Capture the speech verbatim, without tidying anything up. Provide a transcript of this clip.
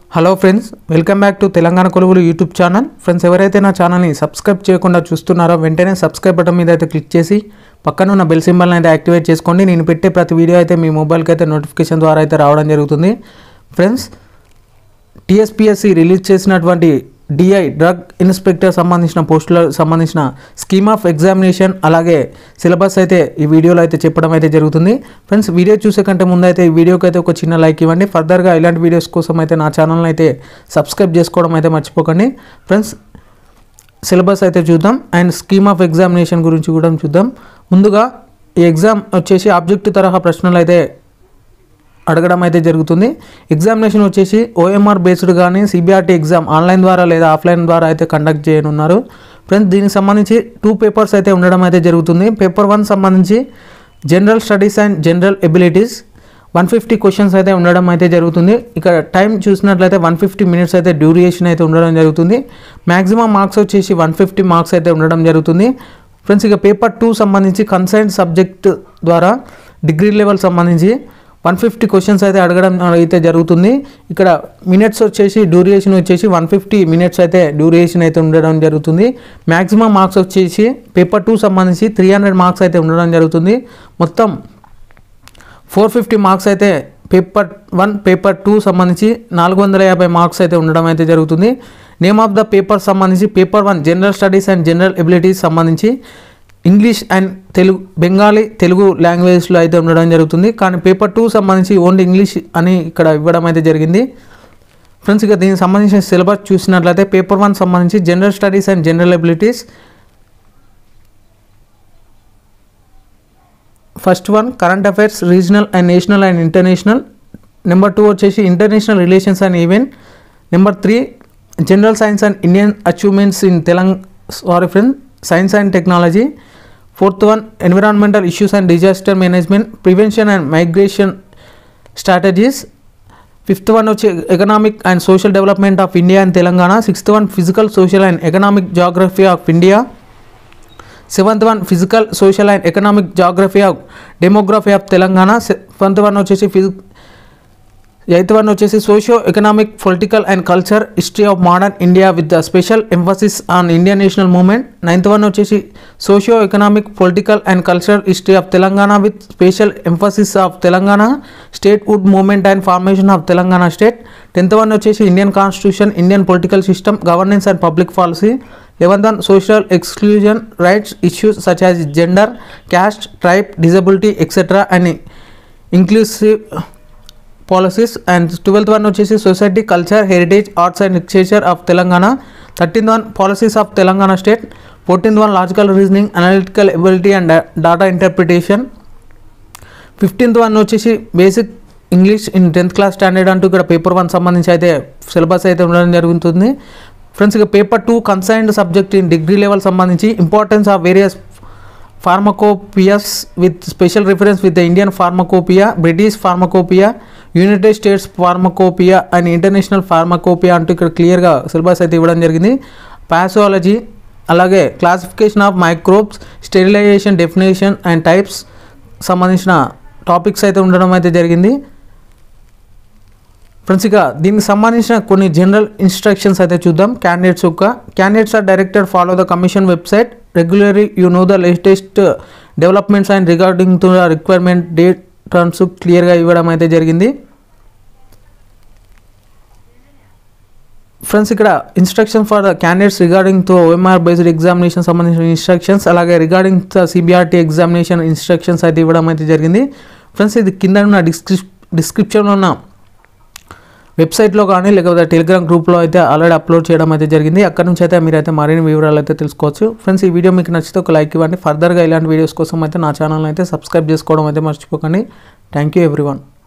Hello friends, welcome back to Telangana కొలువులు YouTube channel. Friends, ఎవరైతే నా ఛానల్ని సబ్స్క్రైబ్ చేయకుండా చూస్తున్నారో వెంటనే సబ్స్క్రైబ్ బటన్ మీద అయితే క్లిక్ చేసి పక్కన ఉన్న బెల్ సింబల్ని అయితే యాక్టివేట్ చేసుకోండి. నేను పెట్టే ప్రతి వీడియో అయితే మీ మొబైల్కి అయితే నోటిఫికేషన్ ద్వారా అయితే రావడం జరుగుతుంది. ఫ్రెండ్స్, టీఎస్పీఎస్సీ రిలీజ్ చేసినటువంటి డిఐ డ్రగ్ ఇన్స్పెక్టర్ సంబంధించిన పోస్టులకు సంబంధించిన స్కీమ్ ఆఫ్ ఎగ్జామినేషన్ అలాగే సిలబస్ అయితే ఈ వీడియోలో అయితే చెప్పడం అయితే జరుగుతుంది. ఫ్రెండ్స్, వీడియో చూసే కంటే ముందు అయితే ఈ వీడియోకి అయితే ఒక చిన్న లైక్ ఇవ్వండి. ఫర్దర్గా ఇలాంటి వీడియోస్ కోసం అయితే నా ఛానల్ని అయితే సబ్స్క్రైబ్ చేసుకోవడం అయితే మర్చిపోకండి. ఫ్రెండ్స్, సిలబస్ అయితే చూద్దాం అండ్ స్కీమ్ ఆఫ్ ఎగ్జామినేషన్ గురించి కూడా చూద్దాం. ముందుగా ఈ ఎగ్జామ్ వచ్చేసి ఆబ్జెక్టివ్ తరహా ప్రశ్నలు అయితే అడగడం అయితే జరుగుతుంది. ఎగ్జామినేషన్ వచ్చేసి ఓఎంఆర్ బేస్డ్ కానీ సిబిఆర్టీ ఎగ్జామ్ ఆన్లైన్ ద్వారా లేదా ఆఫ్లైన్ ద్వారా అయితే కండక్ట్ చేయనున్నారు. ఫ్రెండ్స్, దీనికి సంబంధించి టూ పేపర్స్ అయితే ఉండడం అయితే జరుగుతుంది. పేపర్ వన్ సంబంధించి general studies and general abilities one fifty questions అయితే ఉండడం అయితే జరుగుతుంది. ఇక్కడ టైం చూసినట్లయితే వన్ ఫిఫ్టీ మినిట్స్ అయితే డ్యూరేషన్ అయితే ఉండడం జరుగుతుంది. మ్యాక్సిమం మార్క్స్ వచ్చేసి వన్ ఫిఫ్టీ మార్క్స్ అయితే ఉండడం జరుగుతుంది. ఫ్రెండ్స్, ఇక పేపర్ టూ సంబంధించి కన్సైన్డ్ సబ్జెక్ట్ ద్వారా డిగ్రీ లెవెల్ సంబంధించి వన్ ఫిఫ్టీ క్వశ్చన్స్ అయితే అడగడం అయితే జరుగుతుంది. ఇక్కడ మినిట్స్ వచ్చేసి డ్యూరేషన్ వచ్చేసి వన్ ఫిఫ్టీ మినిట్స్ అయితే డ్యూరేషన్ అయితే ఉండడం జరుగుతుంది. మ్యాక్సిమం మార్క్స్ వచ్చేసి పేపర్ టూ సంబంధించి త్రీ హండ్రెడ్ మార్క్స్ అయితే ఉండడం జరుగుతుంది. మొత్తం ఫోర్ ఫిఫ్టీ మార్క్స్ అయితే పేపర్ వన్ పేపర్ టూ సంబంధించి నాలుగు వందల యాభై మార్క్స్ అయితే ఉండడం అయితే జరుగుతుంది. నేమ్ ఆఫ్ ద పేపర్ సంబంధించి paper one general studies and general abilities సంబంధించి ఇంగ్లీష్ అండ్ తెలుగు బెంగాలీ తెలుగు లాంగ్వేజ్లో అయితే ఉండడం జరుగుతుంది. కానీ పేపర్ టూ సంబంధించి ఓన్లీ ఇంగ్లీష్ అని ఇక్కడ ఇవ్వడం అయితే జరిగింది. ఫ్రెండ్స్, ఇక దీనికి సంబంధించిన సిలబస్ చూసినట్లయితే పేపర్ వన్ సంబంధించి general studies and general abilities first one current affairs regional and national and international. Number two వచ్చేసి international relations and event. Number three general science and Indian achievements in Telangana sorry friends science and technology. Fourth one environmental issues and disaster management prevention and migration strategies. Fifth one వచ్చి economic and social development of India and Telangana. Sixth one physical social and economic geography of India. Seventh one physical social and economic geography of demography of Telangana. Seventh one వచ్చేసి ఫిజి eighth one వచ్చేసి socio economic political and culture history of modern India with the special emphasis on Indian national movement. Ninth one వచ్చేసి socio economic political and culture history of Telangana with special emphasis of Telangana statehood movement and formation of Telangana state. Tenth one వచ్చేసి Indian constitution Indian political system governance and public policy. Eleventh one social exclusion rights issues such as gender caste tribe disability etcetera and inclusive policies. And twelfth one వచ్చేసి society culture heritage arts and literature of Telangana. Thirteenth one policies of Telangana state. Fourteenth one logical reasoning analytical ability and data interpretation. Fifteenth one వచ్చేసి basic English in tenth class standard అంటూ ఇక్కడ paper one సంబంధించి అయితే syllabus అయితే ఉండడం జరుగుతుంది. Friends, ఇక paper two concerned subject in degree level సంబంధించి importance of various pharmacopoeias with special reference with the Indian pharmacopoeia British pharmacopoeia United States pharmacopoeia and international pharmacopoeia అంటూ ఇక్కడ క్లియర్గా సిలబస్ అయితే ఇవ్వడం జరిగింది. పాథాలజీ అలాగే classification of microbes sterilization definition and types సంబంధించిన topics అయితే ఉండడం అయితే జరిగింది. ఫ్రెండ్స్, ఇక దీనికి సంబంధించిన కొన్ని జనరల్ ఇన్స్ట్రక్షన్స్ అయితే చూద్దాం. క్యాండిడేట్స్ యొక్క candidates are directed follow the commission website regularly you know the latest developments and regarding to the requirement date terms క్లియర్గా ఇవ్వడం అయితే జరిగింది. ఫ్రెండ్స్, ఇక్కడ instruction for the candidates regarding to OMR based examination సంబంధించిన instructions అలాగే regarding the CBRT examination instructions అయితే ఇవ్వడం అయితే జరిగింది. ఫ్రెండ్స్, ఇది కింద ఉన్న డిస్క్రిప్ డిస్క్రిప్షన్లో ఉన్న వెబ్సైట్లో కానీ లేకపోతే టెలిగ్రామ్ గ్రూప్లో అయితే ఆల్రెడీ అప్లోడ్ చేయడం అయితే జరిగింది. అక్కడ నుంచి అయితే మీరైతే మరిన్ని వివరాలు అయితే తెలుసుకోవచ్చు. ఫ్రెండ్స్, ఈ వీడియో మీకు నచ్చితే ఒక లైక్ ఇవ్వండి. ఫర్దర్గా ఇలాంటి వీడియోస్ కోసం అయితే నా ఛానల్ అయితే సబ్స్క్రైబ్ చేసుకోవడం అయితే మర్చిపోకండి. Thank you everyone.